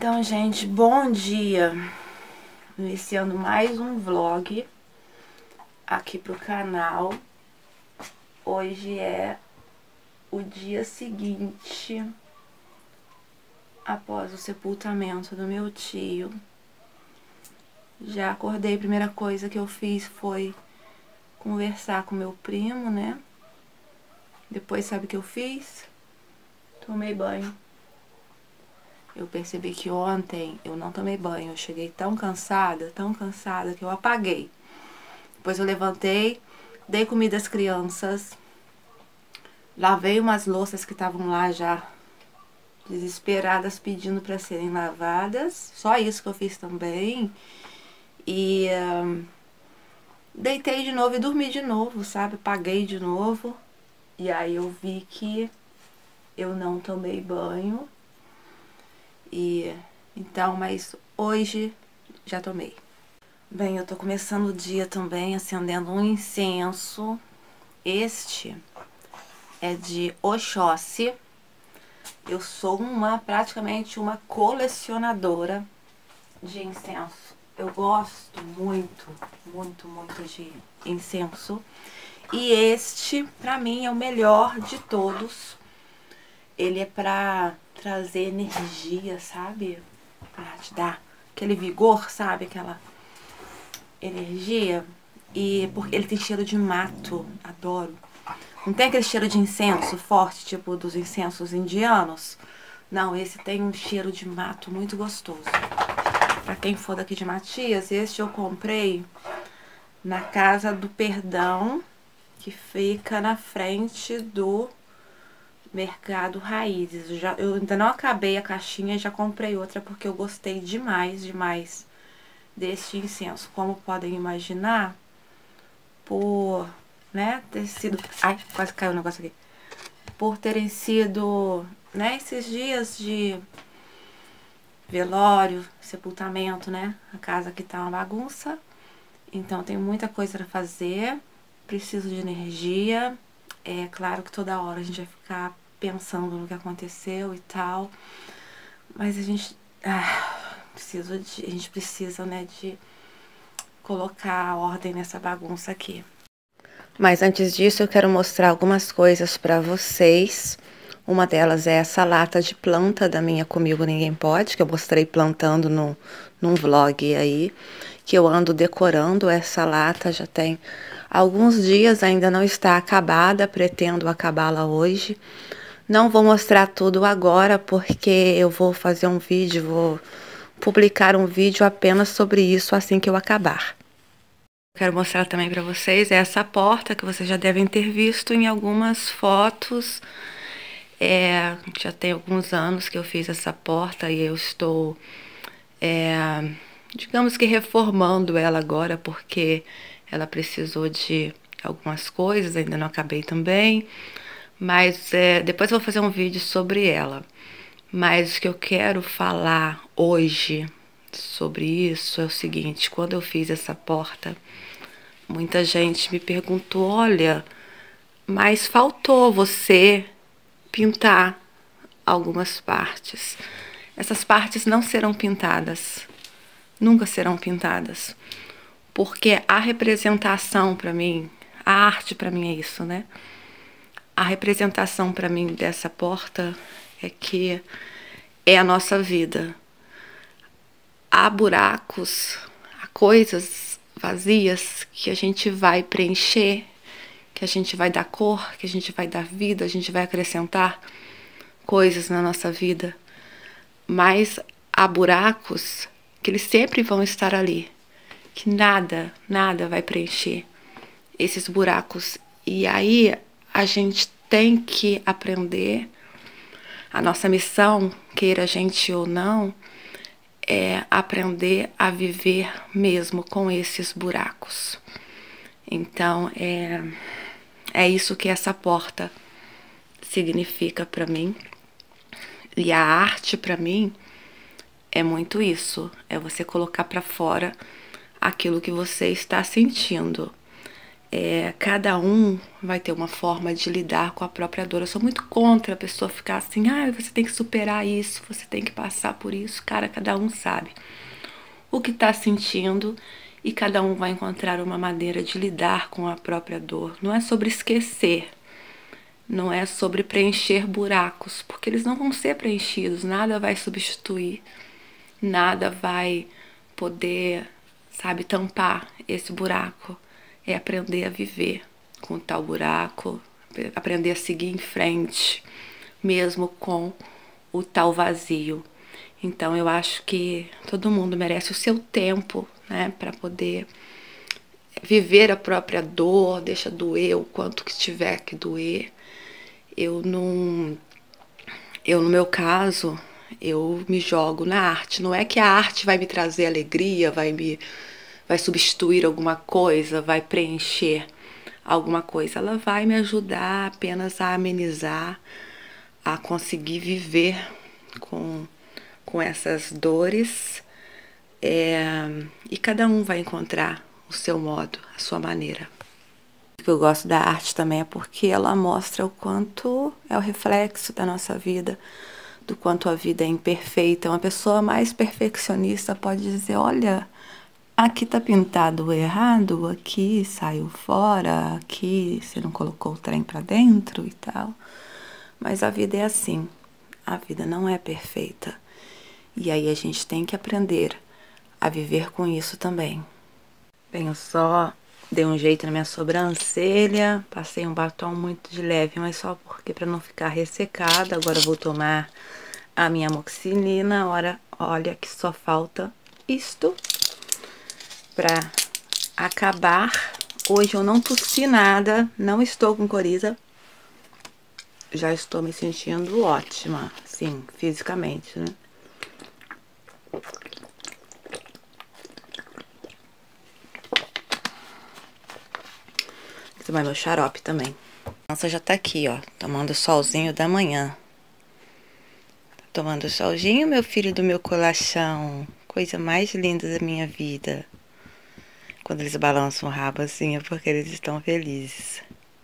Então, gente, bom dia! Iniciando mais um vlog aqui pro canal. Hoje é o dia seguinte após o sepultamento do meu tio. Já acordei, a primeira coisa que eu fiz foi conversar com meu primo, né? Depois, sabe o que eu fiz? Tomei banho. Eu percebi que ontem eu não tomei banho, eu cheguei tão cansada que eu apaguei. Depois eu levantei, dei comida às crianças, lavei umas louças que estavam lá já desesperadas pedindo para serem lavadas. Só isso que eu fiz também. E deitei de novo e dormi de novo, sabe? Apaguei de novo. E aí eu vi que eu não tomei banho. E então, mas hoje já tomei. Bem, eu tô começando o dia também acendendo um incenso. Este é de Oxóssi. Eu sou praticamente uma colecionadora de incenso. Eu gosto muito, muito, muito de incenso. E este, pra mim, é o melhor de todos. Ele é pra trazer energia, sabe? Pra te dar aquele vigor, sabe? Aquela energia. E porque ele tem cheiro de mato, adoro. Não tem aquele cheiro de incenso forte, tipo dos incensos indianos. Não, esse tem um cheiro de mato muito gostoso. Pra quem for daqui de Matias, este eu comprei na Casa do Perdão, que fica na frente do Mercado Raízes. Eu ainda não acabei a caixinha e já comprei outra porque eu gostei demais, demais deste incenso. Como podem imaginar, por, né, ter sido... Ai, quase caiu o negócio aqui. Por terem sido, né, esses dias de velório, sepultamento, né? A casa aqui tá uma bagunça. Então tem muita coisa pra fazer. Preciso de energia. É claro que toda hora a gente vai ficar pensando no que aconteceu e tal. Mas a gente a gente precisa, né, de colocar a ordem nessa bagunça aqui. Mas antes disso eu quero mostrar algumas coisas pra vocês. Uma delas é essa lata de planta da minha Comigo Ninguém Pode, que eu mostrei plantando num vlog aí, que eu ando decorando essa lata, já tem alguns dias, ainda não está acabada, pretendo acabá-la hoje. Não vou mostrar tudo agora, porque eu vou fazer um vídeo, vou publicar um vídeo apenas sobre isso assim que eu acabar. Quero mostrar também para vocês essa porta que vocês já devem ter visto em algumas fotos. Já tem alguns anos que eu fiz essa porta e eu estou, digamos que reformando ela agora, porque ela precisou de algumas coisas, ainda não acabei também. Mas depois eu vou fazer um vídeo sobre ela. Mas o que eu quero falar hoje sobre isso é o seguinte: quando eu fiz essa porta, muita gente me perguntou, olha, mas faltou você pintar algumas partes. Essas partes não serão pintadas, nunca serão pintadas, porque a representação para mim, a arte para mim é isso, né? A representação para mim dessa porta é que é a nossa vida. Há buracos, há coisas vazias que a gente vai preencher, que a gente vai dar cor, que a gente vai dar vida, a gente vai acrescentar coisas na nossa vida. Mas há buracos que eles sempre vão estar ali, que nada vai preencher esses buracos. E aí a gente tem que aprender. A nossa missão, queira a gente ou não, é aprender a viver mesmo com esses buracos. Então, é isso que essa porta significa para mim. E a arte, para mim, é muito isso. É você colocar para fora aquilo que você está sentindo. cada um vai ter uma forma de lidar com a própria dor. Eu sou muito contra a pessoa ficar assim, você tem que superar isso, você tem que passar por isso. Cara, cada um sabe o que está sentindo e cada um vai encontrar uma maneira de lidar com a própria dor. Não é sobre esquecer, não é sobre preencher buracos, porque eles não vão ser preenchidos, nada vai substituir, nada vai poder, sabe, tampar esse buraco. É aprender a viver com tal buraco, aprender a seguir em frente, mesmo com o tal vazio. Então eu acho que todo mundo merece o seu tempo, né, para poder viver a própria dor, deixa doer o quanto que tiver que doer. No meu caso, eu me jogo na arte. Não é que a arte vai me trazer alegria, vai substituir alguma coisa, vai preencher alguma coisa. Ela vai me ajudar apenas a amenizar, a conseguir viver com essas dores. E cada um vai encontrar o seu modo, a sua maneira. O que eu gosto da arte também é porque ela mostra o quanto é o reflexo da nossa vida, do quanto a vida é imperfeita. Uma pessoa mais perfeccionista pode dizer, olha, aqui tá pintado errado, aqui saiu fora, aqui você não colocou o trem pra dentro e tal. Mas a vida é assim, a vida não é perfeita. E aí a gente tem que aprender a viver com isso também. Bem, eu só dei um jeito na minha sobrancelha, passei um batom muito de leve, mas só porque para não ficar ressecada. Agora eu vou tomar a minha amoxicilina. Olha que só falta isto para acabar. Hoje eu não tossi nada, não estou com coriza. Já estou me sentindo ótima, sim, fisicamente, né? Vou tomar meu xarope também. Nossa, já tá aqui, ó, tomando o solzinho da manhã. Tomando o solzinho, meu filho do meu colachão. Coisa mais linda da minha vida. Quando eles balançam o rabo assim é porque eles estão felizes.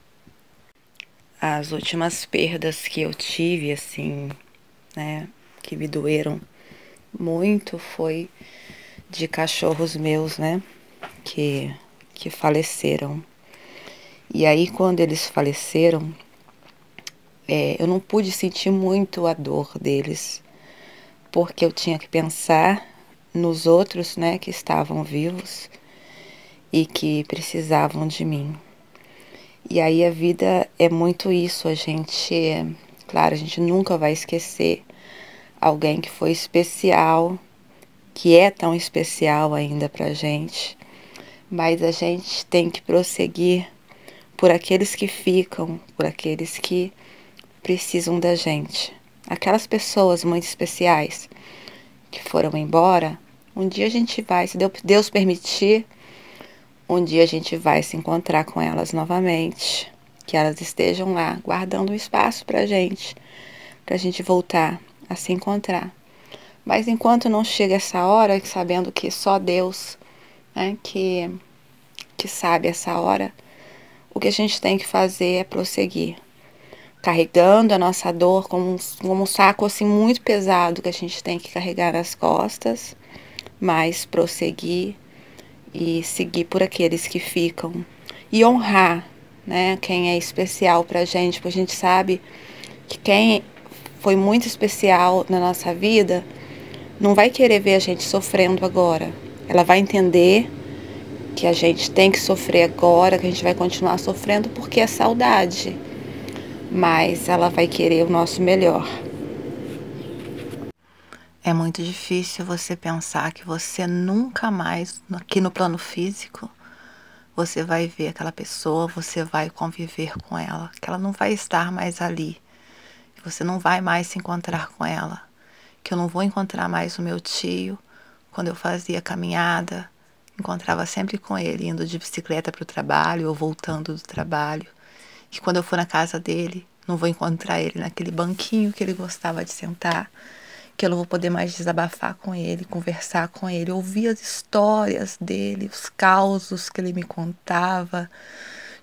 As últimas perdas que eu tive, assim, né, que me doeram muito foi de cachorros meus, né, que faleceram. E aí, quando eles faleceram, eu não pude sentir muito a dor deles, porque eu tinha que pensar nos outros, né, que estavam vivos e que precisavam de mim. E aí a vida é muito isso, claro, a gente nunca vai esquecer alguém que foi especial, que é tão especial ainda pra gente, mas a gente tem que prosseguir por aqueles que ficam, por aqueles que precisam da gente. Aquelas pessoas muito especiais que foram embora, um dia a gente vai, se Deus permitir, um dia a gente vai se encontrar com elas novamente, que elas estejam lá, guardando um espaço pra gente voltar a se encontrar. Mas enquanto não chega essa hora, sabendo que só Deus, né, que sabe essa hora, o que a gente tem que fazer é prosseguir, carregando a nossa dor como um saco assim muito pesado que a gente tem que carregar nas costas, mas prosseguir e seguir por aqueles que ficam e honrar, né, quem é especial pra gente, porque a gente sabe que quem foi muito especial na nossa vida não vai querer ver a gente sofrendo agora. Ela vai entender que a gente tem que sofrer agora, que a gente vai continuar sofrendo porque é saudade, mas ela vai querer o nosso melhor. É muito difícil você pensar que você nunca mais, aqui no plano físico, você vai ver aquela pessoa, você vai conviver com ela, que ela não vai estar mais ali, que você não vai mais se encontrar com ela, que eu não vou encontrar mais o meu tio. Quando eu fazia caminhada, encontrava sempre com ele, indo de bicicleta para o trabalho ou voltando do trabalho. E quando eu for na casa dele, não vou encontrar ele naquele banquinho que ele gostava de sentar, que eu não vou poder mais desabafar com ele, conversar com ele, ouvir as histórias dele, os causos que ele me contava,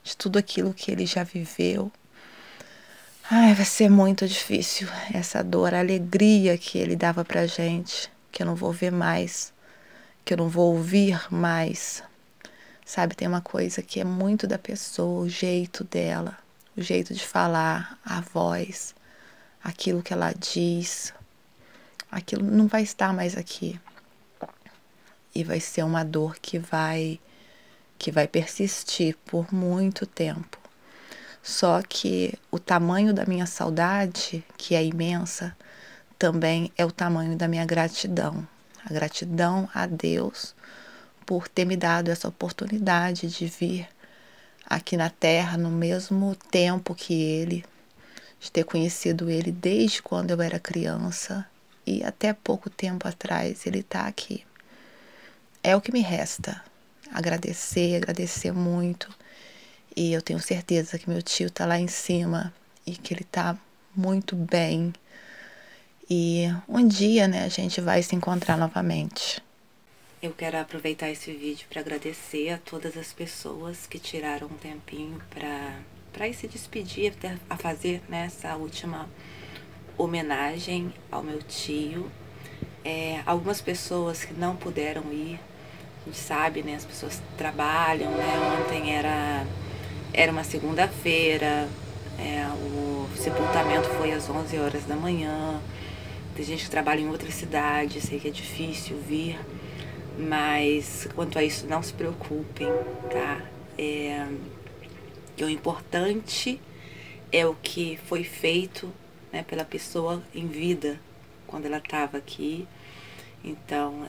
de tudo aquilo que ele já viveu. Ai, vai ser muito difícil essa dor, a alegria que ele dava pra gente, que eu não vou ver mais, que eu não vou ouvir mais. Sabe, tem uma coisa que é muito da pessoa, o jeito dela, o jeito de falar, a voz, aquilo que ela diz, aquilo não vai estar mais aqui. E vai ser uma dor que vai persistir por muito tempo. Só que o tamanho da minha saudade, que é imensa, também é o tamanho da minha gratidão. A gratidão a Deus por ter me dado essa oportunidade de vir aqui na Terra no mesmo tempo que ele, de ter conhecido ele desde quando eu era criança e até pouco tempo atrás ele está aqui. É o que me resta, agradecer muito. E eu tenho certeza que meu tio está lá em cima e que ele está muito bem. E um dia, né, a gente vai se encontrar novamente. Eu quero aproveitar esse vídeo para agradecer a todas as pessoas que tiraram um tempinho para ir se despedir, a fazer, né, essa última homenagem ao meu tio. Algumas pessoas que não puderam ir, a gente sabe, né, as pessoas trabalham, né, ontem era uma segunda-feira, o sepultamento foi às 11 horas da manhã, tem gente que trabalha em outra cidade, sei que é difícil vir, mas quanto a isso não se preocupem, tá? O importante é o que foi feito, né, pela pessoa em vida, quando ela estava aqui. Então,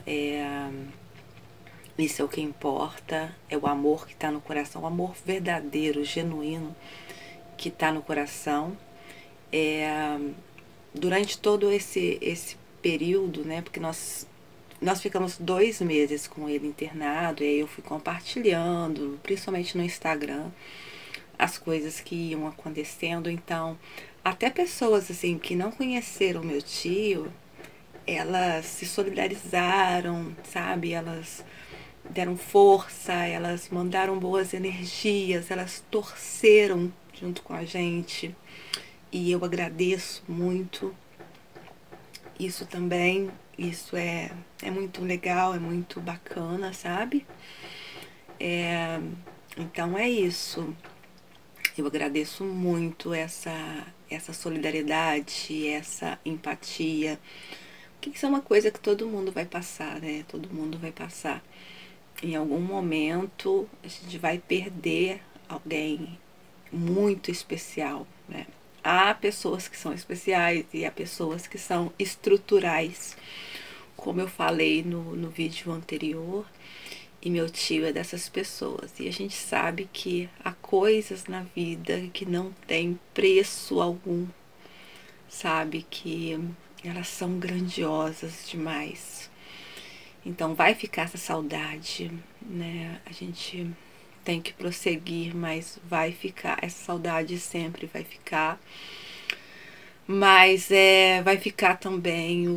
isso é o que importa, é o amor que está no coração, o amor verdadeiro, genuíno, que está no coração. Durante todo esse período, né, porque nós ficamos 2 meses com ele internado, e aí eu fui compartilhando, principalmente no Instagram, as coisas que iam acontecendo. Então, até pessoas assim que não conheceram meu tio, elas se solidarizaram, sabe? Elas deram força, elas mandaram boas energias, elas torceram junto com a gente. E eu agradeço muito isso também. Isso é muito legal, é muito bacana, sabe? Então é isso. Eu agradeço muito essa solidariedade, essa empatia. Que isso é uma coisa que todo mundo vai passar, né? Todo mundo vai passar. Em algum momento a gente vai perder alguém muito especial, né? Há pessoas que são especiais e há pessoas que são estruturais, como eu falei no vídeo anterior, e meu tio é dessas pessoas. E a gente sabe que há coisas na vida que não tem preço algum, sabe? Que elas são grandiosas demais. Então vai ficar essa saudade, né? A gente tem que prosseguir, mas vai ficar, essa saudade sempre vai ficar. Mas vai ficar também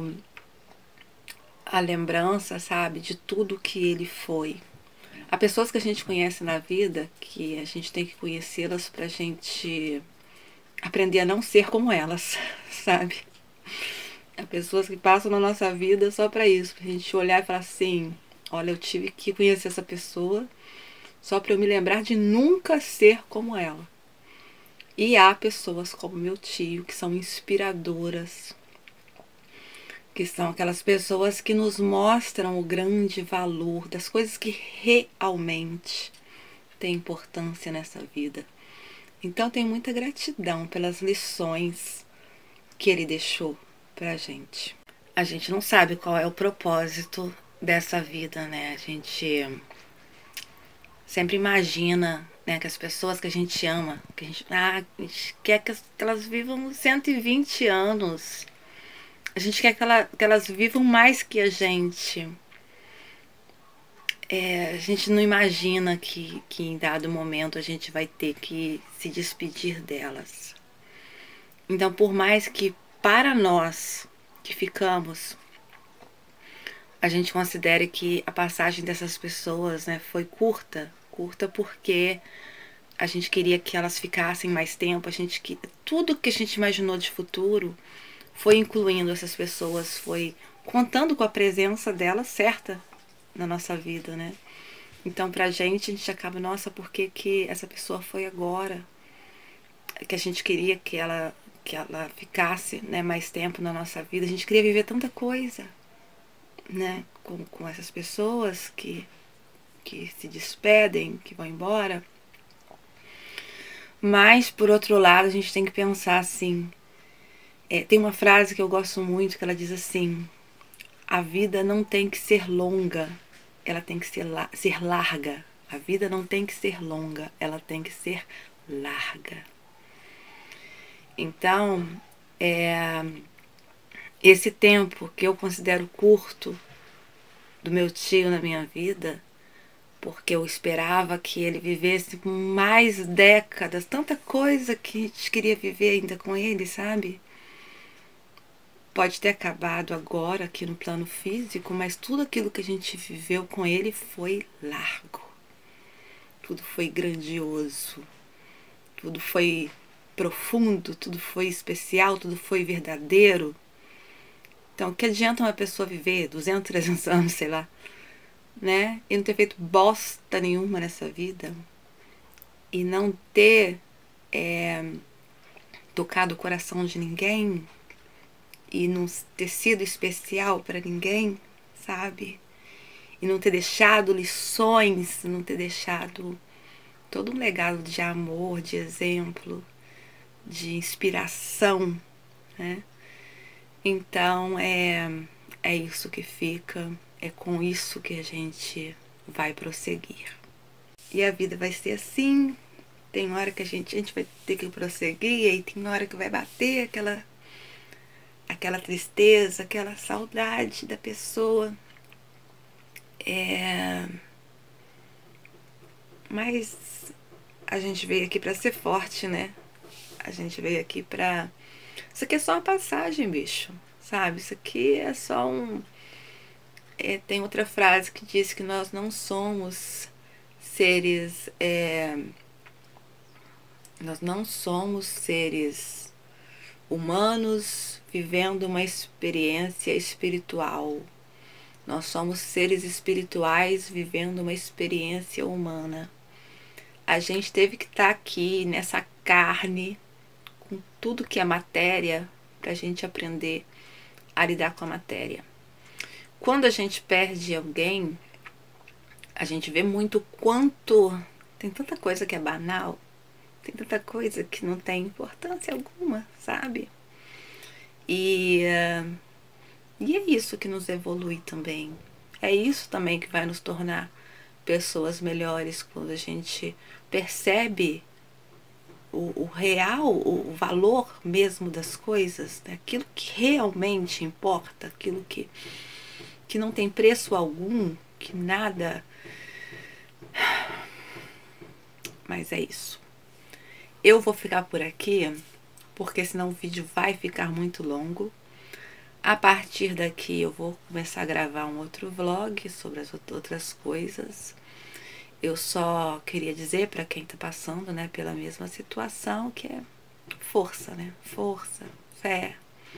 a lembrança, sabe, de tudo que ele foi. Há pessoas que a gente conhece na vida que a gente tem que conhecê-las pra gente aprender a não ser como elas, sabe? Há pessoas que passam na nossa vida só pra isso, pra gente olhar e falar assim, olha, eu tive que conhecer essa pessoa só pra eu me lembrar de nunca ser como ela. E há pessoas como meu tio que são inspiradoras, que são aquelas pessoas que nos mostram o grande valor das coisas que realmente têm importância nessa vida. Então tenho muita gratidão pelas lições que ele deixou pra gente. A gente não sabe qual é o propósito dessa vida, né? A gente sempre imagina, né, que as pessoas que a gente ama, que a gente quer que elas vivam 120 anos. A gente quer que elas vivam mais que a gente. A gente não imagina que em dado momento a gente vai ter que se despedir delas. Então, por mais que para nós que ficamos, a gente considere que a passagem dessas pessoas, né, foi curta porque a gente queria que elas ficassem mais tempo, tudo que a gente imaginou de futuro foi incluindo essas pessoas, foi contando com a presença delas certa na nossa vida, né? Então, pra gente, a gente acaba, nossa, por que essa pessoa foi agora? Que a gente queria que ela ficasse, né, mais tempo na nossa vida. A gente queria viver tanta coisa, né, com essas pessoas que se despedem, que vão embora. Mas, por outro lado, a gente tem que pensar assim. Tem uma frase que eu gosto muito que ela diz assim: a vida não tem que ser longa, ela tem que ser larga. A vida não tem que ser longa, ela tem que ser larga. Então, esse tempo que eu considero curto do meu tio na minha vida, porque eu esperava que ele vivesse mais décadas, tanta coisa que a gente queria viver ainda com ele, sabe? Pode ter acabado agora aqui no plano físico, mas tudo aquilo que a gente viveu com ele foi largo. Tudo foi grandioso, tudo foi profundo, tudo foi especial, tudo foi verdadeiro. Então, que adianta uma pessoa viver 200, 300 anos, sei lá, né? E não ter feito bosta nenhuma nessa vida. E não ter tocado o coração de ninguém. E não ter sido especial para ninguém, sabe? E não ter deixado lições, não ter deixado todo um legado de amor, de exemplo, de inspiração, né? Então, é isso que fica, é com isso que a gente vai prosseguir. E a vida vai ser assim, tem hora que a gente vai ter que prosseguir, e tem hora que vai bater aquela tristeza, aquela saudade da pessoa. Mas a gente veio aqui pra ser forte, né? A gente veio aqui pra... Isso aqui é só uma passagem, bicho, sabe? Isso aqui é só um... tem outra frase que diz que nós não somos seres... nós não somos seres humanos vivendo uma experiência espiritual. Nós somos seres espirituais vivendo uma experiência humana. A gente teve que estar aqui nessa carne, com tudo que é matéria, para a gente aprender a lidar com a matéria. Quando a gente perde alguém, a gente vê muito quanto... Tem tanta coisa que é banal, tem tanta coisa que não tem importância alguma, sabe? E é isso que nos evolui também. É isso também que vai nos tornar pessoas melhores, quando a gente percebe o real, o valor mesmo das coisas, né? Aquilo que realmente importa, aquilo que não tem preço algum, que nada... Mas é isso. Eu vou ficar por aqui, porque senão o vídeo vai ficar muito longo. A partir daqui eu vou começar a gravar um outro vlog sobre as outras coisas. Eu só queria dizer para quem tá passando, né, pela mesma situação, que é força, né? Força, fé.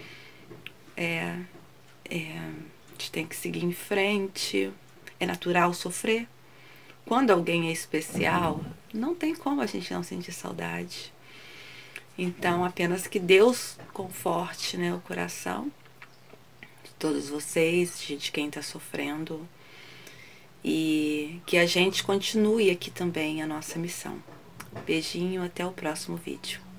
A gente tem que seguir em frente. É natural sofrer. Quando alguém é especial, não tem como a gente não sentir saudade. Então, apenas que Deus conforte, né, o coração de todos vocês, de quem está sofrendo, e que a gente continue aqui também a nossa missão. Beijinho, até o próximo vídeo.